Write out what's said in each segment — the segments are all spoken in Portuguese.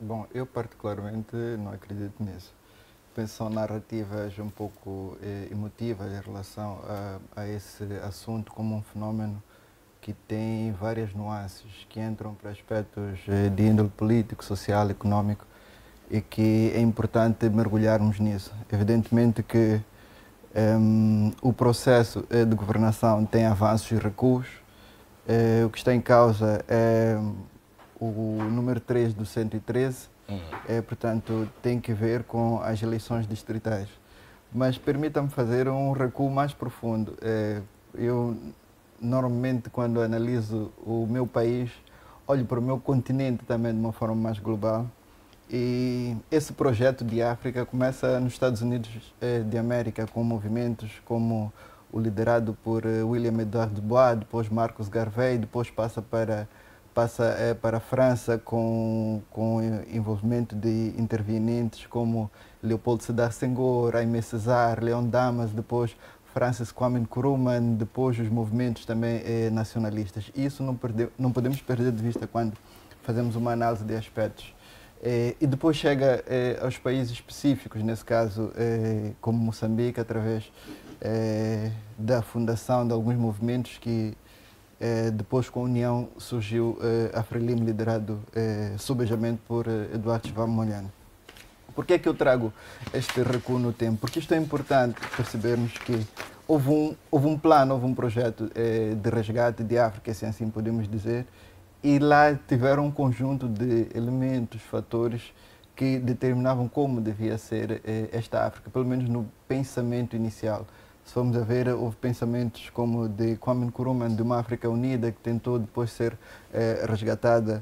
Bom, eu particularmente não acredito nisso. Penso que são narrativas um pouco emotivas em relação a esse assunto como um fenómeno que tem várias nuances, que entram para aspectos de índole político, social, económico e que é importante mergulharmos nisso. Evidentemente que o processo de governação tem avanços e recuos. O que está em causa é o número 3 do 113, portanto, tem que ver com as eleições distritais. Mas permita-me fazer um recuo mais profundo. Eu, normalmente, quando analiso o meu país, olho para o meu continente também de uma forma mais global. E esse projeto de África começa nos Estados Unidos de América, com movimentos como o liderado por William Edward Dubois, depois Marcos Garvey, depois passa para a França com envolvimento de intervenientes como Leopoldo Sédar Senghor, Aimé Césaire, Leon Damas, depois Francis Kwame Nkrumah, depois os movimentos também nacionalistas. Isso não podemos perder de vista quando fazemos uma análise de aspectos. E depois chega aos países específicos, nesse caso como Moçambique, através da fundação de alguns movimentos que depois com a União surgiu a Frelimo, liderado subejamente por Eduardo Chivamo Molhano. Por que é que eu trago este recuo no tempo? Porque isto é importante percebermos que houve um plano, houve um projeto de resgate de África, se assim podemos dizer, e lá tiveram um conjunto de elementos, fatores que determinavam como devia ser esta África, pelo menos no pensamento inicial. Se formos a ver, houve pensamentos como de Kwame Nkrumah, de uma África unida, que tentou depois ser resgatada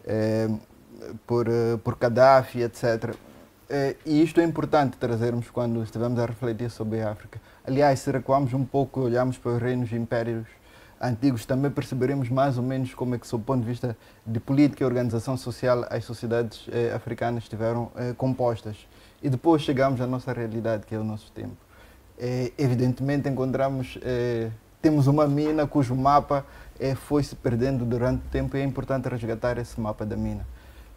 por Gaddafi, etc. E isto é importante trazermos quando estivermos a refletir sobre a África. Aliás, se recuarmos um pouco, olharmos para os reinos e impérios antigos, também perceberemos mais ou menos como é que, sob o ponto de vista de política e organização social, as sociedades africanas estiveram compostas. E depois chegamos à nossa realidade, que é o nosso tempo. Evidentemente encontramos, temos uma mina cujo mapa foi se perdendo durante o tempo e é importante resgatar esse mapa da mina.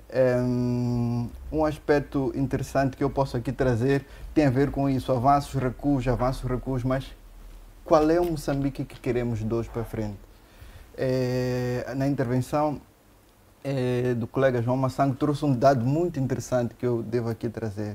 Um aspecto interessante que eu posso aqui trazer tem a ver com isso, avanços, recuos, mas qual é o Moçambique que queremos de hoje para frente? Na intervenção do colega João Massango trouxe um dado muito interessante que eu devo aqui trazer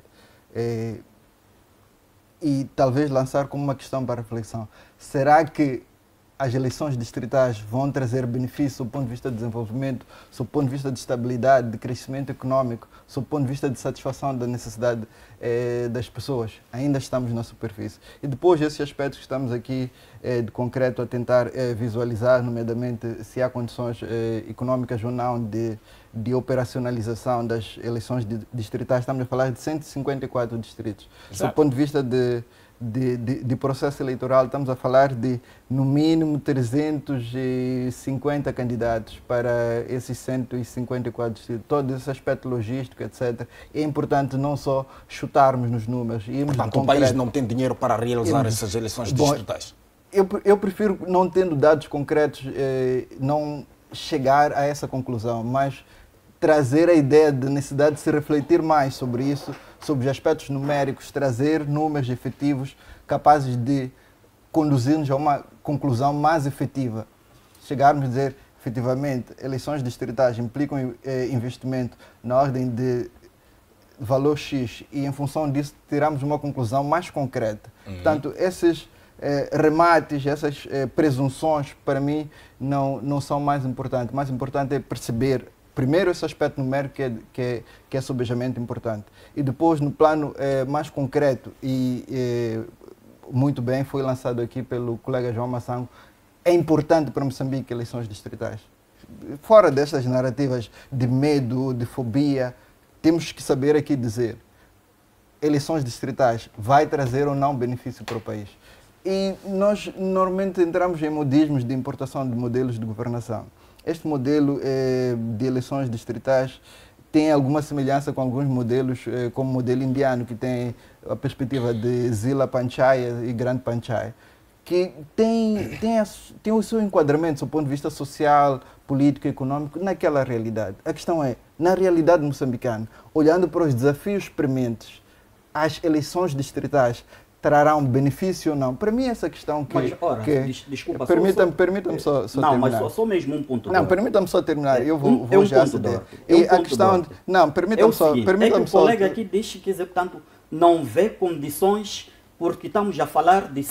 e talvez lançar como uma questão para reflexão. Será que as eleições distritais vão trazer benefícios do ponto de vista de desenvolvimento, do ponto de vista de estabilidade, de crescimento econômico, do ponto de vista de satisfação da necessidade das pessoas? Ainda estamos na superfície. E depois esses aspectos que estamos aqui de concreto a tentar visualizar, nomeadamente se há condições econômicas ou não de operacionalização das eleições distritais, estamos a falar de 154 distritos. Exato. Do ponto de vista de processo eleitoral, estamos a falar de, no mínimo, 350 candidatos para esses 154 distritos. Todo esse aspecto logístico, etc. É importante não só chutarmos nos números. Portanto, o país não tem dinheiro para realizar essas eleições distritais. Eu prefiro, não tendo dados concretos, não chegar a essa conclusão, mas trazer a ideia de necessidade de se refletir mais sobre isso, sobre os aspectos numéricos, trazer números efetivos capazes de conduzir-nos a uma conclusão mais efetiva. Chegarmos a dizer, efetivamente, eleições distritais implicam investimento na ordem de valor X e, em função disso, tiramos uma conclusão mais concreta. Portanto, esses remates, essas presunções, para mim, não são mais importantes. O mais importante é perceber primeiro esse aspecto numérico que é sobejamente importante. E depois, no plano mais concreto, muito bem, foi lançado aqui pelo colega João Massango, é importante para Moçambique eleições distritais. Fora destas narrativas de medo, de fobia, temos que saber aqui dizer, eleições distritais vai trazer ou não benefício para o país. E nós normalmente entramos em modismos de importação de modelos de governação. Este modelo de eleições distritais tem alguma semelhança com alguns modelos, como o modelo indiano, que tem a perspectiva de Zila Panchaya e Grande Panchaya, que tem o seu enquadramento, do ponto de vista social, político, econômico, naquela realidade. A questão é, na realidade moçambicana, olhando para os desafios prementes, as eleições distritais trarão benefício ou não? Para mim, essa questão que... Mas, ora, desculpa, permita-me só não, terminar. mas só mesmo um ponto. Não, permita-me só terminar, eu vou um já ponto aceder. E a questão... Não, permita-me só... o colega aqui diz que, portanto, não vê condições, porque estamos a falar de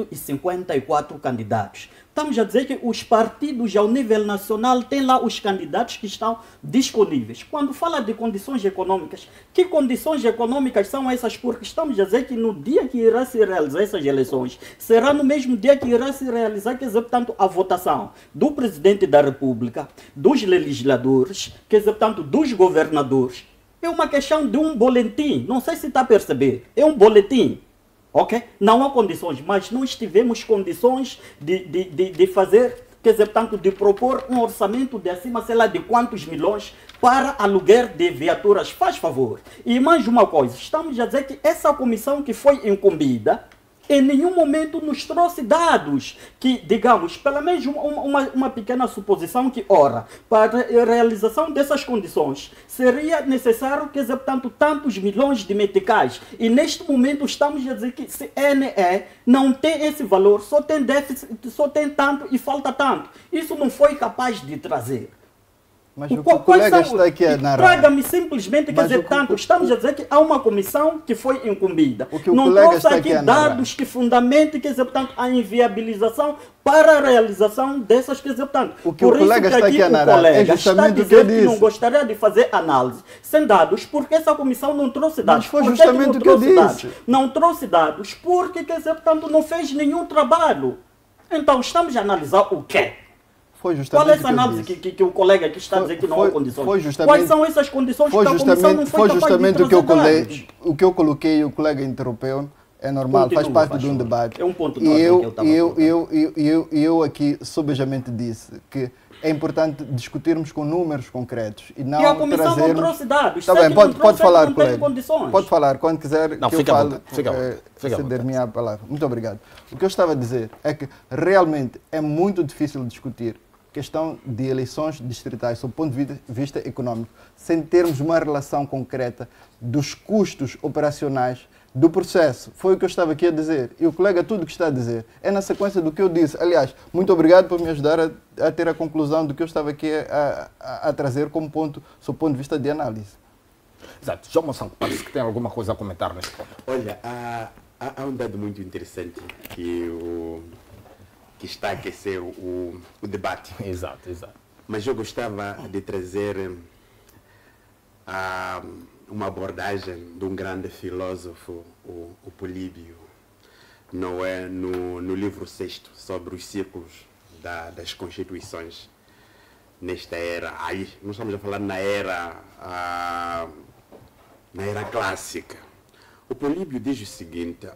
154 candidatos. Estamos a dizer que os partidos ao nível nacional têm lá os candidatos que estão disponíveis. Quando fala de condições econômicas, que condições econômicas são essas? Porque estamos a dizer que no dia que irá se realizar essas eleições, será no mesmo dia que irá se realizar, quer dizer, portanto, a votação do Presidente da República, dos legisladores, quer dizer, portanto, dos governadores. É uma questão de um boletim, não sei se está a perceber, é um boletim. Ok? Não há condições, mas nós tivemos condições de fazer, quer dizer, portanto, de propor um orçamento de acima, sei lá, de quantos milhões para aluguer de viaturas. Faz favor. E mais uma coisa, estamos a dizer que essa comissão que foi incumbida, em nenhum momento nos trouxe dados que, digamos, pelo menos uma pequena suposição que, ora, para a realização dessas condições, seria necessário, quer dizer, portanto, tantos milhões de meticais. E neste momento estamos a dizer que se NE não tem esse valor, só tem déficit, só tem tanto e falta tanto. Isso não foi capaz de trazer. Mas o que o colega está aqui a narrar... Traga-me simplesmente, quer dizer, tanto, estamos a dizer que há uma comissão que foi incumbida. O que o não colega trouxe está aqui aqui a narrar. dados que fundamentem, quer dizer, portanto, a inviabilização para a realização dessas, quer dizer, portanto, o que o colega está aqui a narrar é justamente o que eu disse. Que não gostaria de fazer análise sem dados, porque essa comissão não trouxe dados. Mas foi justamente o que eu disse. Não trouxe dados porque, quer dizer, portanto, não fez nenhum trabalho. Então, estamos a analisar o quê? Qual é essa análise que o colega aqui está a dizer que não há condições? Quais são essas condições que a comissão não foi capaz de trazer? O que eu coloquei e o colega interrompeu, é normal, faz parte de um debate. É um ponto e eu aqui subejamente disse que é importante discutirmos com números concretos e não e a comissão trazermos... não trouxe dados. Tá bem, pode falar, colega. Condições. Pode falar, quando quiser não, que eu fale, ceder-me a palavra. Muito obrigado. O que eu estava a dizer é que realmente é muito difícil discutir questão de eleições distritais, sob o ponto de vista econômico, sem termos uma relação concreta dos custos operacionais do processo. Foi o que eu estava aqui a dizer. E o colega, tudo o que está a dizer, é na sequência do que eu disse. Aliás, muito obrigado por me ajudar a ter a conclusão do que eu estava aqui a trazer como ponto, sob o ponto de vista de análise. Exato. João Moção, parece que tem alguma coisa a comentar neste ponto. Olha, há um dado muito interessante que está a aquecer o debate. Exato. Mas eu gostava de trazer uma abordagem de um grande filósofo, o Políbio, não é? No livro 6 sobre os círculos das constituições, nesta era. Aí, nós estamos a falar na era clássica. O Políbio diz o seguinte: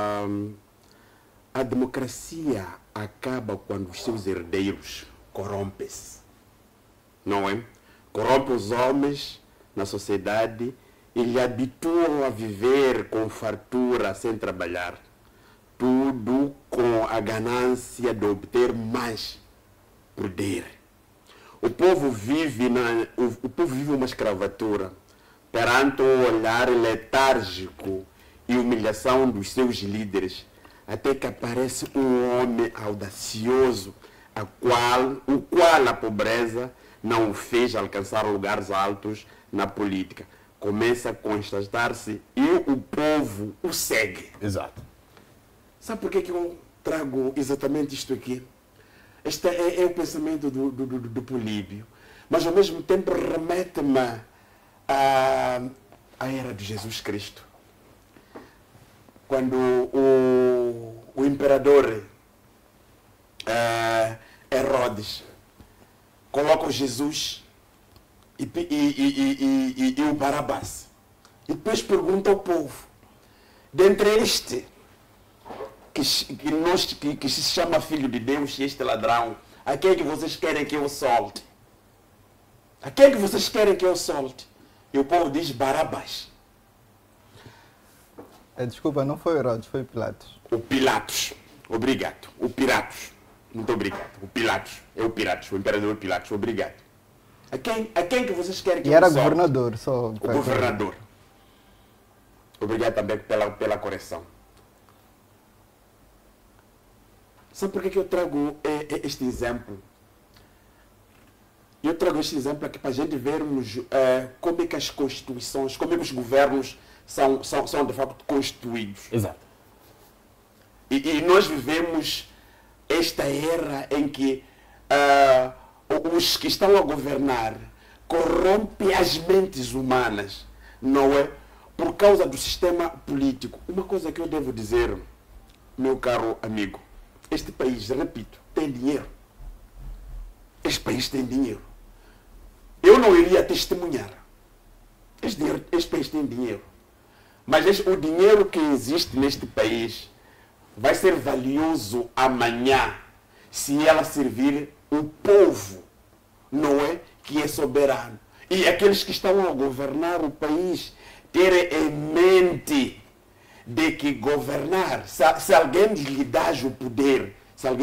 a democracia acaba quando os seus herdeiros corrompem-se, não é? Corrompem os homens na sociedade e lhe habituam a viver com fartura, sem trabalhar. Tudo com a ganância de obter mais poder. O povo vive uma escravatura perante um olhar letárgico e humilhação dos seus líderes, até que aparece um homem audacioso, o qual a pobreza não o fez alcançar lugares altos na política. Começa a constatar-se e o povo o segue. Exato. Sabe por que eu trago exatamente isto aqui? Este é o pensamento do Políbio, mas ao mesmo tempo remete-me à era de Jesus Cristo. Quando o imperador Herodes coloca o Jesus e o Barabás, e depois pergunta ao povo: dentre este que se chama filho de Deus e este ladrão, a quem é que vocês querem que eu solte? A quem é que vocês querem que eu solte? E o povo diz: Barabás. Desculpa, não foi Herodes, foi Pilatos. O Pilatos. Obrigado. O Pilatos. Muito obrigado. O Pilatos. É o Pilatos. O imperador Pilatos. Obrigado. A quem que vocês querem que E era eu solte? governador, só. O governador. Obrigado também pela correção. Sabe por que eu trago este exemplo? Eu trago este exemplo aqui para a gente vermos como é que as constituições, como é que os governos são de facto constituídos. Exato. E nós vivemos esta era em que os que estão a governar corrompem as mentes humanas, não é? Por causa do sistema político. Uma coisa que eu devo dizer, meu caro amigo, este país, repito, tem dinheiro. Este país tem dinheiro. Eu não iria testemunhar. Este país tem dinheiro. Mas o dinheiro que existe neste país vai ser valioso amanhã se ela servir o povo, não é? Que é soberano. E aqueles que estão a governar o país terem em mente de que governar, se alguém lhe dá o poder,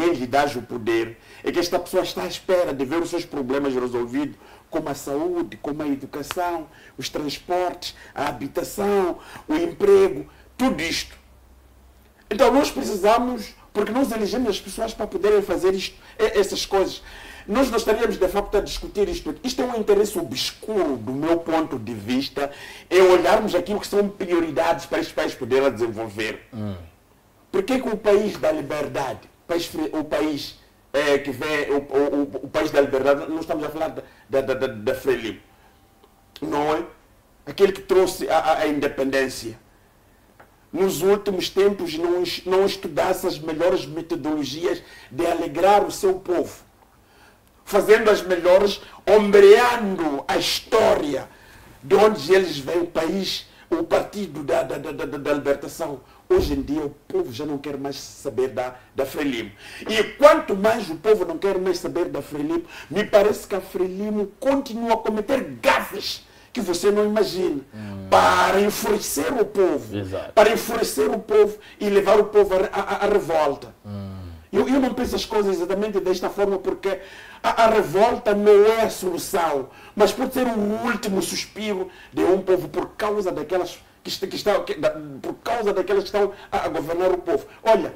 é que esta pessoa está à espera de ver os seus problemas resolvidos, como a saúde, como a educação, os transportes, a habitação, o emprego, tudo isto. Então nós precisamos, porque nós elegemos as pessoas para poderem fazer isto, essas coisas. Nós não estaríamos de facto a discutir isto. Isto é um interesse obscuro do meu ponto de vista, é olharmos aquilo que são prioridades para este país poder desenvolver. Por que o país da liberdade, o país que vê o país da liberdade, não estamos a falar da Frelimo, não é? Aquele que trouxe a independência. Nos últimos tempos não estudasse as melhores metodologias de alegrar o seu povo, fazendo as melhores, ombreando a história de onde eles vêm, o país, o partido da libertação. Hoje em dia o povo já não quer mais saber da Frelimo. E quanto mais o povo não quer mais saber da Frelimo, me parece que a Frelimo continua a cometer gafes que você não imagina, para enfurecer o povo, para enfurecer o povo e levar o povo à revolta. Eu não penso as coisas exatamente desta forma, porque a revolta não é a solução, mas pode ser o último suspiro de um povo por causa daquelas que estão a governar o povo. Olha,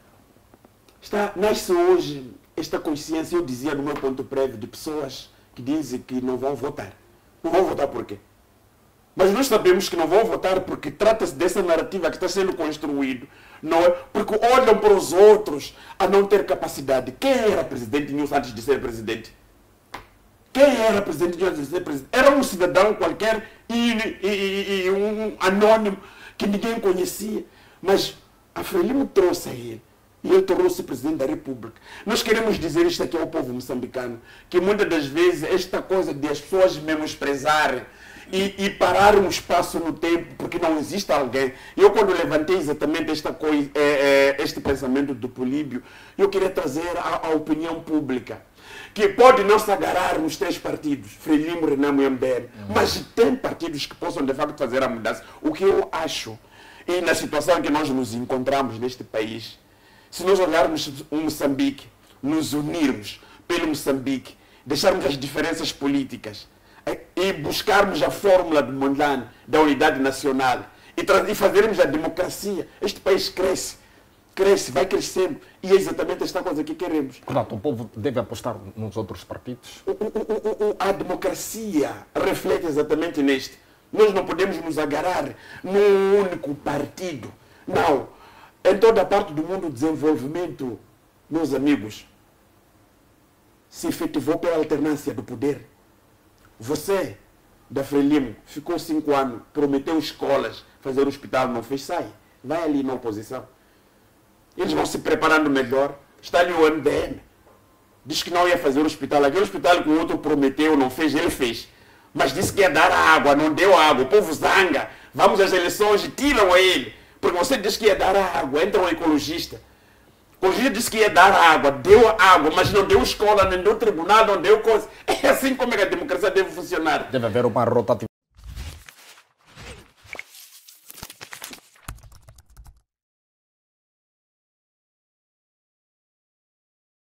nasce hoje esta consciência, eu dizia no meu ponto prévio, de pessoas que dizem que não vão votar. Não vão votar por quê? Mas nós sabemos que não vão votar porque trata-se dessa narrativa que está sendo construída, não é? Porque olham para os outros a não ter capacidade. Quem era presidente Nilson antes de ser presidente? Quem era presidente Nilson antes de ser presidente? Era um cidadão qualquer e um anônimo que ninguém conhecia. Mas a Frelimo trouxe a ele. E ele tornou-se presidente da República. Nós queremos dizer isto aqui ao povo moçambicano, que muitas das vezes esta coisa de as pessoas menosprezarem e parar um espaço no tempo, porque não existe alguém. Eu, quando levantei exatamente este pensamento do Políbio, eu queria trazer a opinião pública, que pode não se agarrar nos três partidos, Frelimo, Renamo e MDM, mas tem partidos que possam de facto fazer a mudança. O que eu acho, e na situação em que nós nos encontramos neste país, se nós olharmos o Moçambique, nos unirmos pelo Moçambique, deixarmos as diferenças políticas e buscarmos a fórmula do Mondlane, da unidade nacional, e fazermos a democracia, este país cresce, vai crescendo, e é exatamente esta coisa que queremos. Portanto, o povo deve apostar nos outros partidos? A democracia reflete exatamente neste. Nós não podemos nos agarrar num único partido. Não. Em toda a parte do mundo, o desenvolvimento, meus amigos, se efetivou pela alternância do poder. Você, da Frelimo, ficou 5 anos, prometeu escolas, fazer hospital, não fez, sai. Vai ali na oposição. Eles vão se preparando melhor. Está ali o MDM. Diz que não ia fazer o hospital. Aquele hospital que o outro prometeu, não fez, ele fez. Mas disse que ia dar água, não deu água. O povo zanga. Vamos às eleições e tiram a ele. Porque você disse que ia dar água. Entra um ecologista. O ecologista disse que ia dar água. Deu água, mas não deu escola, nem deu tribunal, não deu coisa. É assim como é que a democracia deve funcionar. Deve haver uma rotatividade.